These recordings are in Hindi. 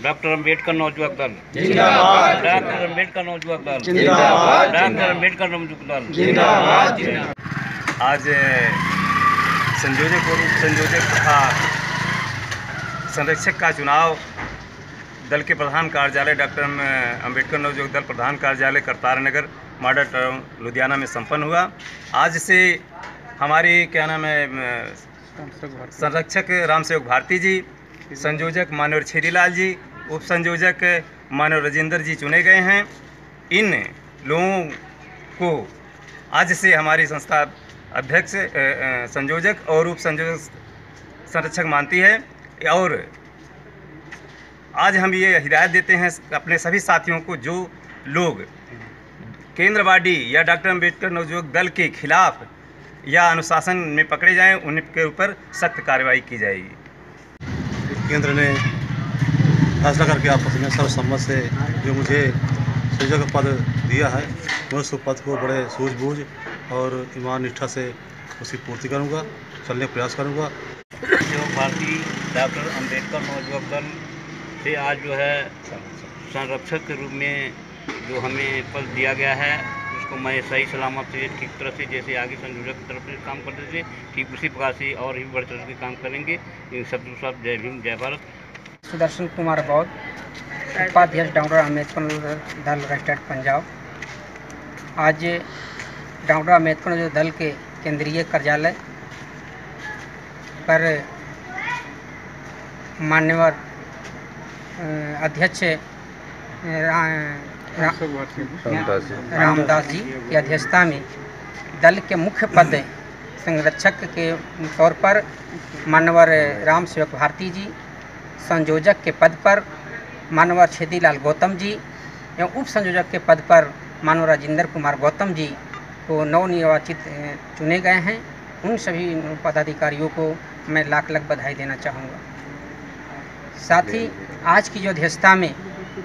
डॉक्टर अम्बेडकर नवयुवक दल जिंदाबाद। डॉक्टर अम्बेडकर नवयुवक दल जिंदाबाद। डॉक्टर अम्बेडकर नवयुवक दल जिंदाबाद। आज संयोजक और उप संयोजक तथा संरक्षक का चुनाव दल के प्रधान कार्यालय डॉक्टर अम्बेडकर नवयुवक दल प्रधान कार्यालय करतार नगर मॉडल टाउन लुधियाना में संपन्न हुआ। आज से हमारी क्या नाम है संरक्षक रामसेवक भारती जी, संयोजक मानव छेदीलाल जी, उप संयोजक मानव राजेंद्र जी चुने गए हैं। इन लोगों को आज से हमारी संस्था अध्यक्ष संयोजक और उप संयोजक संरक्षक मानती है। और आज हम ये हिदायत देते हैं अपने सभी साथियों को, जो लोग केंद्रवादी या डॉक्टर अम्बेडकर नवयुवक दल के खिलाफ या अनुशासन में पकड़े जाएं, उनके ऊपर सख्त कार्रवाई की जाएगी। केंद्र ने फैसला करके आपस में सर्वसम्मत से जो मुझे संयोजक पद दिया है, मैं उस पद को बड़े सूझबूझ और ईमान निष्ठा से उसकी पूर्ति करूंगा, चलने का प्रयास करूंगा। भारतीय डॉक्टर अम्बेडकर नवयुवक दल से आज जो है संरक्षक के रूप में जो हमें पद दिया गया है, उसको मैं सही सलामत से ठीक तरह से जैसे आगे संयोजक की तरफ से काम करते थे, ठीक उसी प्रकार से और भी बढ़ चढ़ के काम करेंगे। इन सब जय भीम जय भारत। सुदर्शन कुमार बौद्ध, उपाध्यक्ष डॉक्टर अम्बेडकर दल रजिस्टर्ड पंजाब। आज डॉक्टर अम्बेडकर दल के केंद्रीय कार्यालय पर मान्यवर अध्यक्ष रामदास जी की अध्यक्षता में दल के मुख्य पद संरक्षक के तौर पर मानवर रामसेवक भारती जी, संयोजक के पद पर मानवर छेदीलाल गौतम जी एवं उप संयोजक के पद पर मानवर राजेंद्र कुमार गौतम जी को नवनिर्वाचित चुने गए हैं। उन सभी पदाधिकारियों को मैं लाख लाख बधाई देना चाहूँगा। साथ ही आज की जो अध्यक्षता में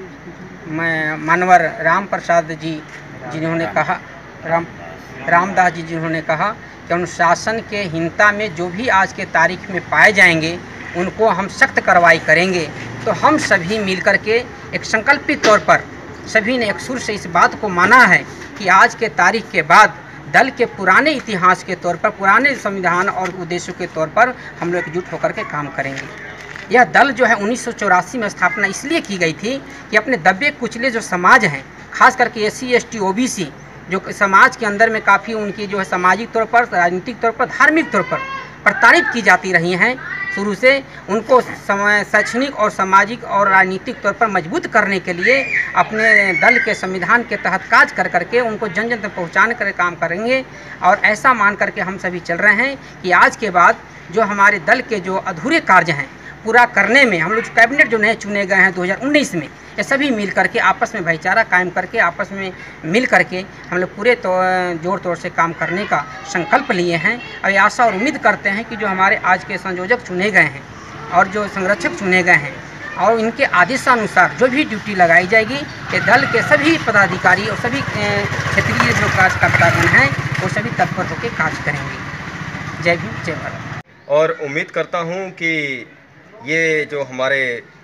मैं मानवर राम प्रसाद जी जिन्होंने कहा रामदास जी जिन्होंने कहा कि अनुशासन के हीनता में जो भी आज के तारीख में पाए जाएंगे उनको हम सख्त कार्रवाई करेंगे। तो हम सभी मिलकर के एक संकल्पित तौर पर सभी ने एक सुर से इस बात को माना है कि आज के तारीख के बाद दल के पुराने इतिहास के तौर पर, पुराने संविधान और उद्देश्यों के तौर पर हम लोग एकजुट होकर के काम करेंगे। यह दल जो है 1984 में स्थापना इसलिए की गई थी कि अपने दबे कुचले जो समाज हैं, खास करके SC ST OBC जो समाज के अंदर में काफ़ी उनकी जो है सामाजिक तौर पर, राजनीतिक तौर पर, धार्मिक तौर पर प्रताड़ित की जाती रही हैं शुरू से, उनको शैक्षणिक और सामाजिक और राजनीतिक तौर पर मजबूत करने के लिए अपने दल के संविधान के तहत काज कर करके उनको जन जन तक पहुँचाने का काम करेंगे। और ऐसा मान करके हम सभी चल रहे हैं कि आज के बाद जो हमारे दल के जो अधूरे कार्य हैं पूरा करने में हम लोग कैबिनेट जो नए चुने गए हैं 2019 में, ये सभी मिल करके आपस में भाईचारा कायम करके आपस में मिल करके हम लोग पूरे जोर तोड़ से काम करने का संकल्प लिए हैं। और आशा और उम्मीद करते हैं कि जो हमारे आज के संयोजक चुने गए हैं और जो संरक्षक चुने गए हैं और इनके आदेशानुसार जो भी ड्यूटी लगाई जाएगी, ये दल के सभी पदाधिकारी और सभी क्षेत्रीय जो कार्यकर्तागण हैं वो सभी तत्पर होकर कार्य करेंगे। जय भीम जय भारत। और उम्मीद करता हूँ कि ये जो हमारे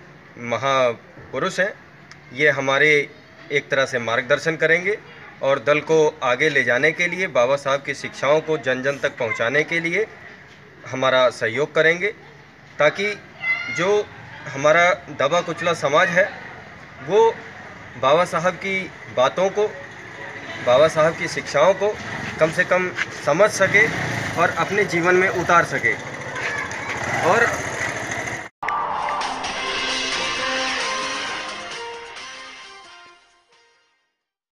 महापुरुष हैं, ये हमारे एक तरह से मार्गदर्शन करेंगे और दल को आगे ले जाने के लिए, बाबा साहब की शिक्षाओं को जन जन तक पहुंचाने के लिए हमारा सहयोग करेंगे, ताकि जो हमारा दबा कुचला समाज है वो बाबा साहब की बातों को, बाबा साहब की शिक्षाओं को कम से कम समझ सके और अपने जीवन में उतार सके। और